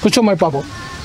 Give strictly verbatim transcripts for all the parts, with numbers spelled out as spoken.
Причому мій папа.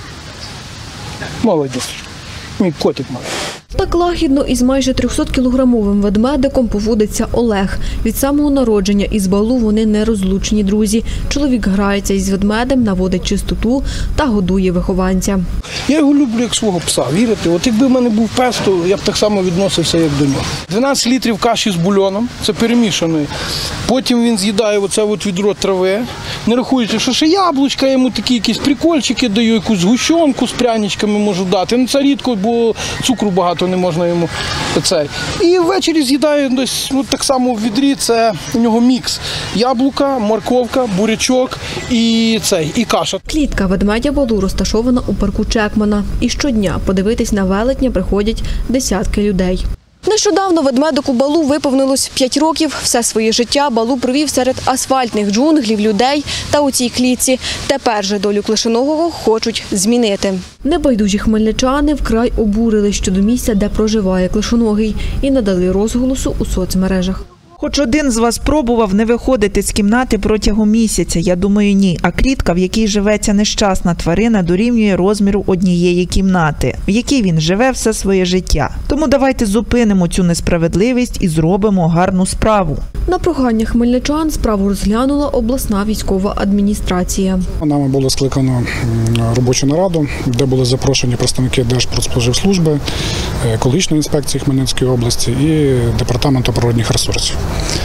Молодець. Мій котик малий. Так лагідно із майже трьохсоткілограмовим ведмедиком поводиться Олег. Від самого народження із Балу вони нерозлучні друзі. Чоловік грається із ведмедем, наводить чистоту та годує вихованця. Я його люблю як свого пса, вірите? От якби в мене був пес, то я б так само відносився, як до нього. дванадцять літрів каші з бульоном, це перемішаної. Потім він з'їдає оце от відро трави. Не рахуючи, що ще яблучка, я йому такі якісь прикольчики даю, якусь згущенку з пряничками можу дати. Ну це рідко, бо цукру багато не можна йому. Цей. І ввечері з'їдає десь ну, так само в відрі, це у нього мікс. Яблука, морковка, бурячок і, цей, і каша. Клітка ведмедя Балу розташована у парку Чекмана. І щодня подивитись на велетня приходять десятки людей. Нещодавно ведмедику Балу виповнилось п'ять років. Все своє життя Балу провів серед асфальтних джунглів, людей та у цій клітці. Тепер же долю клишоногового хочуть змінити. Небайдужі хмельничани вкрай обурили щодо місця, де проживає клишоногий, і надали розголосу у соцмережах. Хоч один з вас пробував не виходити з кімнати протягом місяця. Я думаю, ні. А клітка, в якій живе ця нещасна тварина, дорівнює розміру однієї кімнати, в якій він живе все своє життя. Тому давайте зупинимо цю несправедливість і зробимо гарну справу. На прохання хмельничан справу розглянула обласна військова адміністрація. Нами було скликано робочу нараду, де були запрошені представники Держпродспоживслужби, екологічної інспекції Хмельницької області і Департаменту природних ресурсів.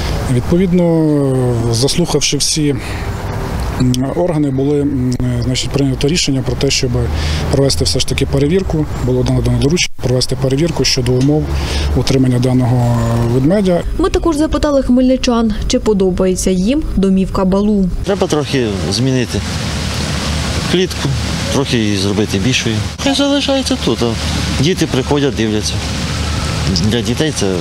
Відповідно, заслухавши всі органи, були, значить, прийнято рішення про те, щоб провести все ж таки перевірку, було надано доручення провести перевірку щодо умов утримання даного ведмедя. Ми також запитали хмельничан, чи подобається їм домівка Балу. Треба трохи змінити клітку, трохи її зробити більшою. Хай залишається тут. Діти приходять, дивляться. Для дітей це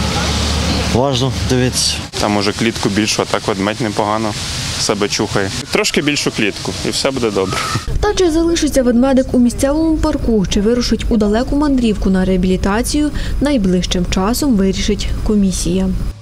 важливо дивитися. Там може клітку більшу, а так ведмедь непогано себе чухає. Трошки більшу клітку і все буде добре. Та чи залишиться ведмедик у місцевому парку, чи вирушить у далеку мандрівку на реабілітацію, найближчим часом вирішить комісія.